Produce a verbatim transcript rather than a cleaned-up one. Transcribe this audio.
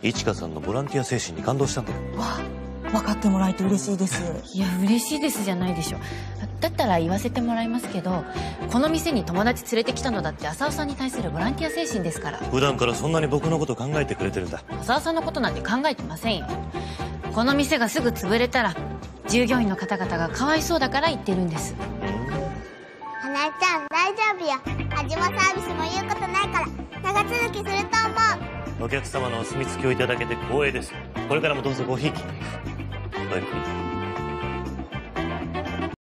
いちかさんのボランティア精神に感動したんだよ。 わあ、分かってもらえて嬉しいです。 いや嬉しいですじゃないでしょ。だったら言わせてもらいますけど、この店に友達連れてきたのだって浅尾さんに対するボランティア精神ですから。 普段からそんなに僕のこと考えてくれてるんだ。 浅尾さんのことなんて考えてませんよ。この店がすぐ潰れたら従業員の方々がかわいそうだから言ってるんです。 花江ちゃん大丈夫よ。味もサービスも言うことないから長続きすると思う。 お客様のお墨付きをいただけて光栄です。これからもどうぞごひいきに。ごゆっくり。